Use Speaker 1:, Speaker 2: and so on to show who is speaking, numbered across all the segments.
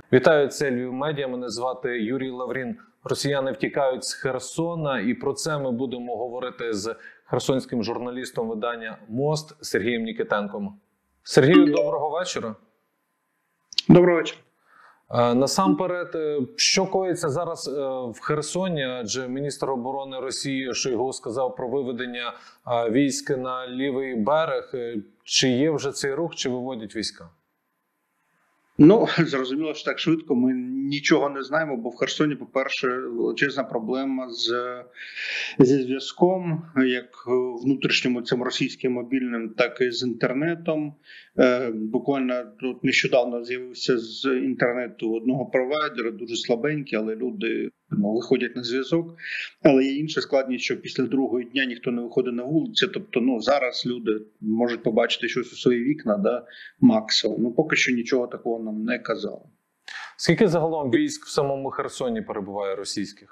Speaker 1: Вітаю, це Львів Медіа. Мене звати Юрій Лаврін. Росіяни втікають з Херсона, і про це ми будемо говорити з херсонським журналістом видання «Мост» Сергієм Нікітенком. Сергію, доброго вечора.
Speaker 2: Доброго вечора.
Speaker 1: Насамперед, що коїться зараз в Херсоні, адже міністр оборони Росії Шойгу сказав про виведення військ на лівий берег. Чи є вже цей рух, чи виводять війська?
Speaker 2: Ну, зрозуміло, що так швидко ми нічого не знаємо, бо в Херсоні, по-перше, величезна проблема зі зв'язком, як внутрішньому цим російським мобільним, так і з інтернетом. Буквально тут нещодавно з'явився з інтернету одного провайдера, дуже слабенький, але люди виходять на зв'язок. Але є інша складність, що після другого дня ніхто не виходить на вулиці. Тобто, зараз люди можуть побачити щось у свої вікна, максимум. Поки що нічого такого нам не казали.
Speaker 1: Скільки загалом військ в самому Херсоні перебуває російських?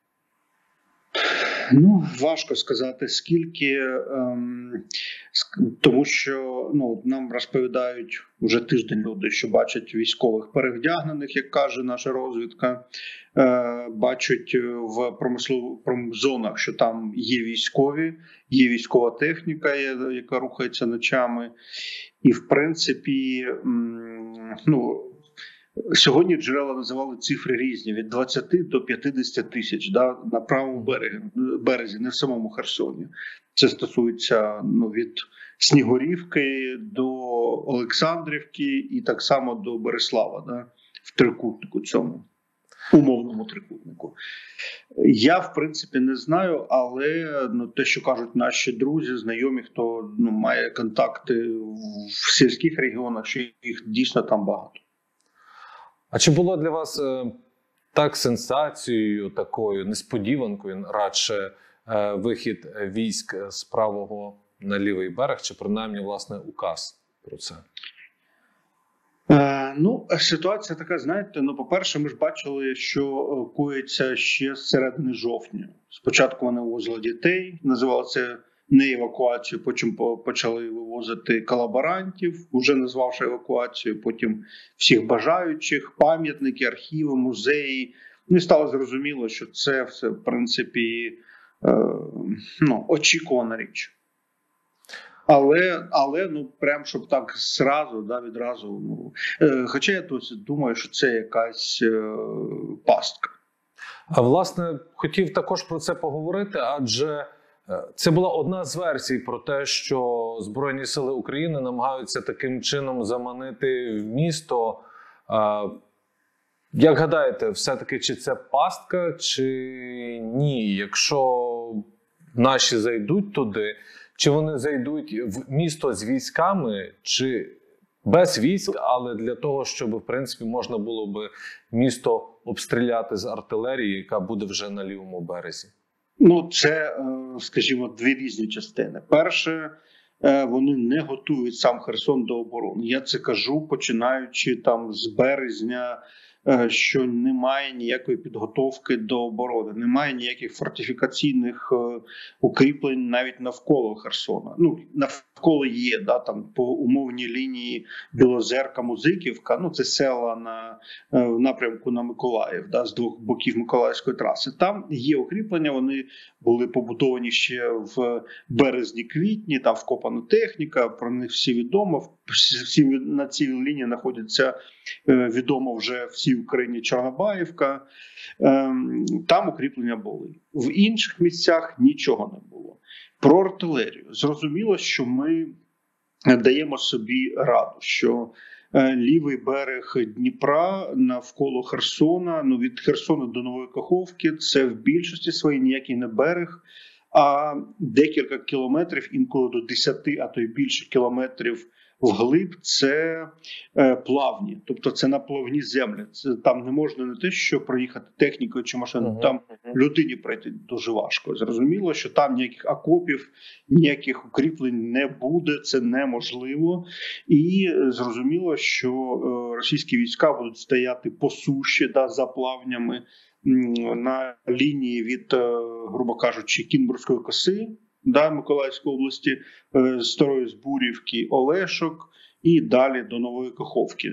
Speaker 2: Важко сказати, скільки, тому що нам розповідають вже тиждень люди, що бачать військових перевдягнених, як каже наша розвідка, бачать в промислових зонах, що там є військові, є військова техніка, яка рухається ночами. І, в принципі, сьогодні джерела називали цифри різні, від 20 до 50 тисяч на правому березі, не в самому Херсоні. Це стосується від Снігурівки до Олександрівки і так само до Береслава, в трикутнику цьому, умовному трикутнику. Я, в принципі, не знаю, але те, що кажуть наші друзі, знайомі, хто має контакти в сільських регіонах, що їх дійсно там багато.
Speaker 1: А чи було для вас так сенсацією, такою несподіванкою, радше вихід військ з правого на лівий берег, чи принаймні, власне, указ про це?
Speaker 2: Ситуація така, знаєте, по-перше, ми ж бачили, що коїться ще з середини жовтня. Спочатку вони вивозили дітей, називали це не евакуацію, потім почали вивозити колаборантів, вже назвавши евакуацію, потім всіх бажаючих, пам'ятники, архіви, музеї. І стало зрозуміло, що це все, в принципі, очікувана річ. Але прям, щоб так відразу. Хоча я досі думаю, що це якась пастка.
Speaker 1: А, власне, хотів також про це поговорити, адже це була одна з версій про те, що Збройні сили України намагаються таким чином заманити в місто. Як гадаєте, все-таки чи це пастка, чи ні? Якщо наші зайдуть туди, чи вони зайдуть в місто з військами, чи без військ, але для того, щоб, в принципі, можна було би місто обстріляти з артилерії, яка буде вже на лівому березі?
Speaker 2: Це, скажімо, дві різні частини. Перше, вони не готують сам Херсон до оборони. Я це кажу, починаючи з березня, що немає ніякої підготовки до оборони, немає ніяких фортифікаційних укріплень навіть навколо Херсона. Навколо є, по умовній лінії Білозерка-Музиківка, це села в напрямку на Миколаїв, з двох боків Миколаївської траси. Там є укріплення, вони були побудовані ще в березні-квітні, там вкопана техніка, про них всі відомо. Всі на цій лінії знаходяться, відомо вже всій Україні, Чорнобаївка. Там укріплення були. В інших місцях нічого не було. Про артилерію. Зрозуміло, що ми даємо собі раду, що лівий берег Дніпра навколо Херсона, від Херсона до Нової Каховки, це в більшості своїй ніякий не берег, а декілька кілометрів, інколи до 10, а то й більше кілометрів вглиб це плавні, тобто це наплавні землі. Там не можна не те, що проїхати технікою чи машиною, там людині пройти дуже важко. Зрозуміло, що там ніяких окопів, ніяких укріплень не буде, це неможливо. І зрозуміло, що російські війська будуть стояти по суші, за плавнями на лінії від, грубо кажучи, Кінбурзької коси, Миколаївської області, Старої Збурівки, Олешок і далі до Нової Каховки.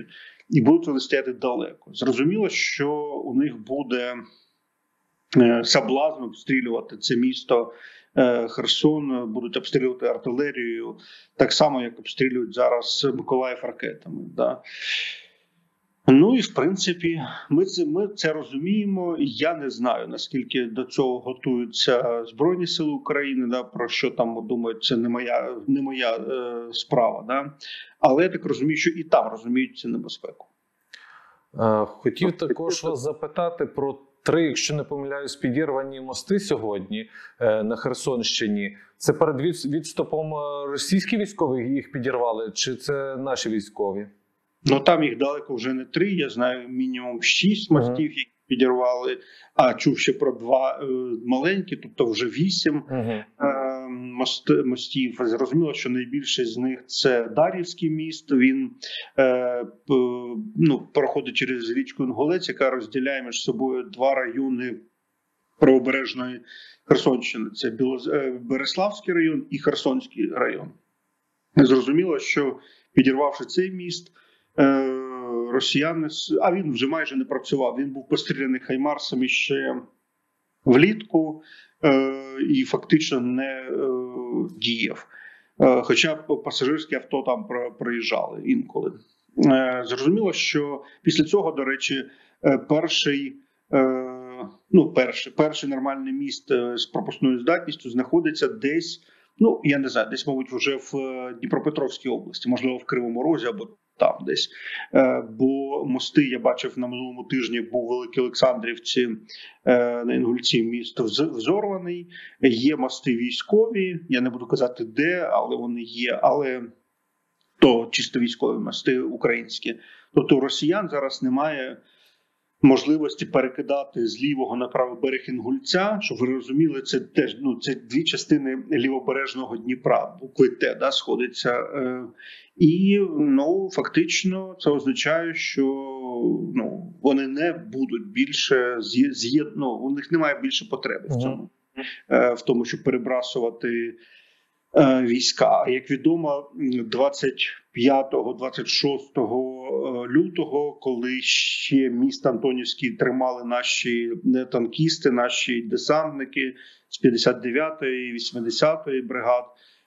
Speaker 2: і будуть вони стояти далеко. Зрозуміло, що у них буде соблазн обстрілювати це місто Херсон, будуть обстрілювати артилерією, так само, як обстрілюють зараз Миколаїв ракетами. Да. Ну і в принципі, ми це розуміємо. Я не знаю, наскільки до цього готуються Збройні Сили України, да, про що там думають, це не моя справа. Да. Але я так розумію, що і там розуміють цю небезпеку.
Speaker 1: Хотів також вас запитати про 3, якщо не помиляюсь, підірвані мости сьогодні на Херсонщині. Це перед відступом російські військові їх підірвали, чи це наші військові?
Speaker 2: Ну там їх далеко вже не 3, я знаю мінімум 6 мостів, які підірвали, а чув ще про 2 маленькі, тобто вже 8 мостів. Зрозуміло, що найбільший з них це Дар'ївський міст, він проходить через річку Інгулець, яка розділяє між собою 2 райони правобережної Херсонщини. Це Береславський район і Херсонський район. Зрозуміло, що підірвавши цей міст, росіяни, а він вже майже не працював, він був постріляний хаймарсами ще влітку і фактично не діяв. Хоча пасажирські авто там проїжджали інколи. Зрозуміло, що після цього, до речі, перший нормальний міст з пропускною здатністю знаходиться десь, я не знаю, десь, мабуть, вже в Дніпропетровській області, можливо, в Кривому Розі або там десь. Бо мости, я бачив на минулому тижні, був в Великій Олександрівці, на Інгульці місто взорваний. Є мости військові, я не буду казати де, але вони є, але то чисто військові мости українські. Тобто у росіян зараз немає можливості перекидати з лівого на правий берег Інгульця, щоб ви розуміли, це теж це 2 частини лівобережного Дніпра, букви Т, да, сходиться. І фактично це означає, що вони не будуть більше у них немає більше потреби в цьому, в тому, щоб перебрасувати війська. Як відомо, 25-26 лютого, коли ще міст Антонівський тримали наші танкісти, наші десантники з 59-ї, 80-ї бригад,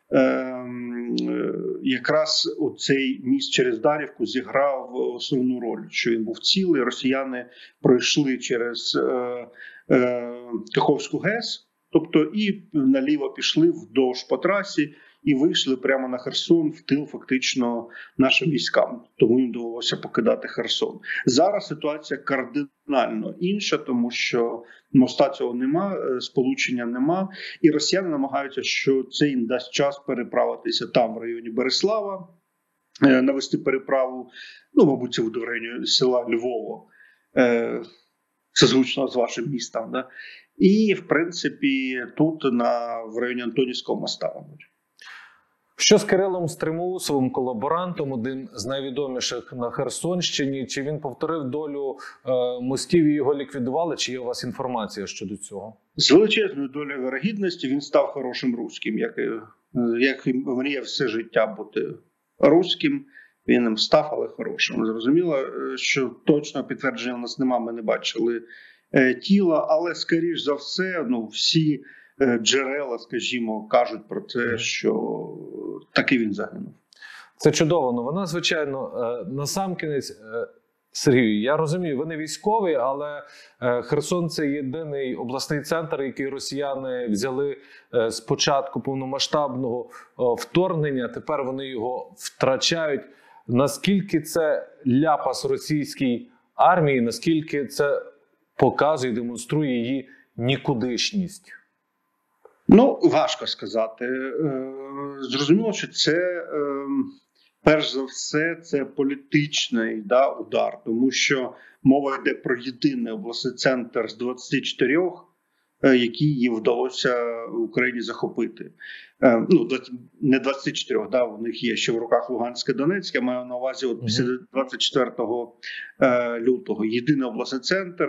Speaker 2: якраз оцей міст через Дар'ївку зіграв основну роль, що він був цілий. Росіяни пройшли через Каховську ГЕС, тобто і наліво пішли вдовж по трасі і вийшли прямо на Херсон, в тил фактично нашим військам. Тому їм довелося покидати Херсон. Зараз ситуація кардинально інша, тому що моста цього нема, сполучення нема. І росіяни намагаються, що це їм дасть час переправитися там, в районі Береслава, навести переправу, мабуть, це буде в районі села Львово, созвучно з вашим містом, да? І, в принципі, тут в районі Антонівського моста, мабуть.
Speaker 1: Що з Кирилом Стримусовим, колаборантом, одним з найвідоміших на Херсонщині? Чи він повторив долю мостів і його ліквідували? Чи є у вас інформація щодо цього?
Speaker 2: З величезною долею вирогідності він став хорошим руським. Як мріяв все життя бути руським, він ним став, але хорошим. Зрозуміло, що точного підтвердження у нас немає, ми не бачили тіла, але, скоріш за все, всі джерела, скажімо, кажуть про те, що таки він загинув.
Speaker 1: Це чудова новина, звичайно. Насамкінець, Сергію, я розумію, ви не військовий, але Херсон – це єдиний обласний центр, який росіяни взяли з початку повномасштабного вторгнення. Тепер вони його втрачають. Наскільки це ляпас російській армії, наскільки це показує, демонструє її нікудишність?
Speaker 2: Важко сказати. Зрозуміло, що це, перш за все, це політичний удар, тому що мова йде про єдиний обласний центр з 24, які їм вдалося Україні захопити. Не 24, у них є ще в руках Луганське, Донецьке, я маю на увазі після 24 лютого. Єдиний обласний центр,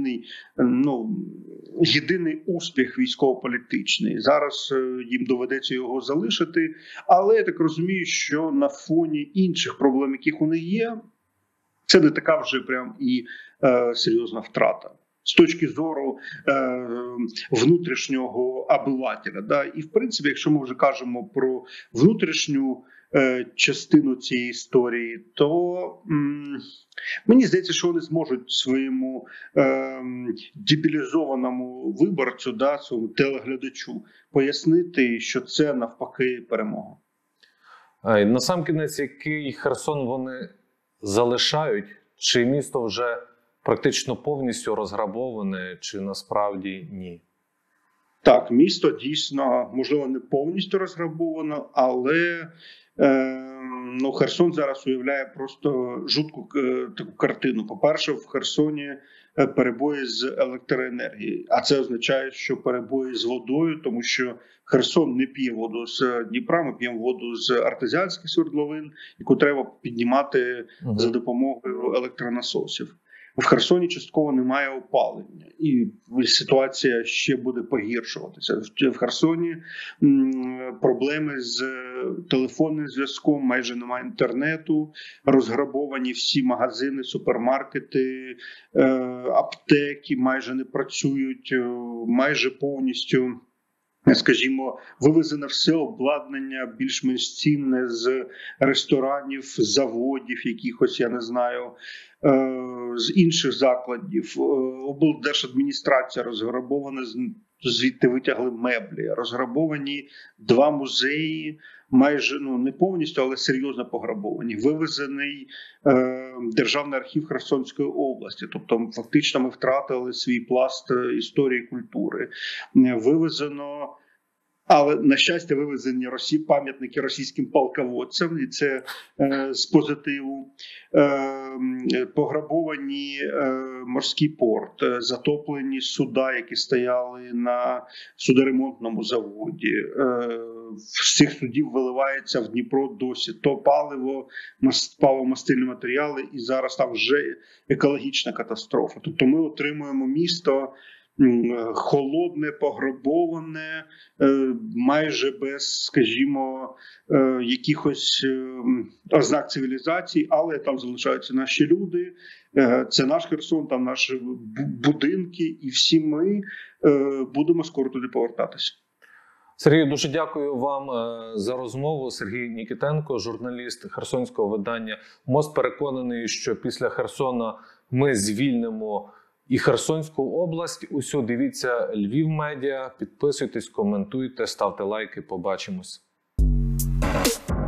Speaker 2: єдиний успіх військово-політичний. Зараз їм доведеться його залишити, але я так розумію, що на фоні інших проблем, яких у них є, Це не така вже прям і серйозна втрата. З точки зору внутрішнього обивателя. Да? І, в принципі, якщо ми вже кажемо про внутрішню частину цієї історії, то мені здається, що вони зможуть своєму дебілізованому виборцю, да, своєму телеглядачу, пояснити, що це навпаки перемога.
Speaker 1: Насамкінець, який Херсон вони залишають? Чи місто вже практично повністю розграбоване, чи насправді ні?
Speaker 2: Так, місто дійсно, можливо, не повністю розграбовано, але Херсон зараз уявляє просто жутку таку картину. По-перше, в Херсоні перебої з електроенергією, а це означає, що перебої з водою, тому що Херсон не п'є воду з Дніпра, ми п'ємо воду з артезіанських свердловин, яку треба піднімати за допомогою електронасосів. В Херсоні частково немає опалення, і ситуація ще буде погіршуватися. В Херсоні проблеми з телефонним зв'язком, майже немає інтернету, розграбовані всі магазини, супермаркети, аптеки майже не працюють, майже повністю, скажімо, вивезено все обладнання більш-менш цінне з ресторанів, заводів якихось, я не знаю, з інших закладів. Облдержадміністрація розграбована, звідти витягли меблі. Розграбовані 2 музеї, майже, не повністю, але серйозно пограбовані. Вивезений Державний архів Херсонської області. Тобто, фактично, ми втратили свій пласт історії і культури. Вивезено, але, на щастя, вивезені пам'ятники російським полководцям, і це з позитиву. Пограбовані морський порт, затоплені суда, які стояли на судоремонтному заводі. З цих судів виливається в Дніпро досі то паливо, паливо-мастильні матеріали, і зараз там вже екологічна катастрофа. Тобто ми отримуємо місто холодне, пограбоване, майже без, скажімо, якихось ознак цивілізації, але там залишаються наші люди, це наш Херсон, там наші будинки, і всі ми будемо скоро туди повертатися.
Speaker 1: Сергій, дуже дякую вам за розмову. Сергій Нікітенко, журналіст херсонського видання «Мост», переконаний, що після Херсона ми звільнимо і Херсонську область. Усю дивіться Львів Медіа, підписуйтесь, коментуйте, ставте лайки, побачимось.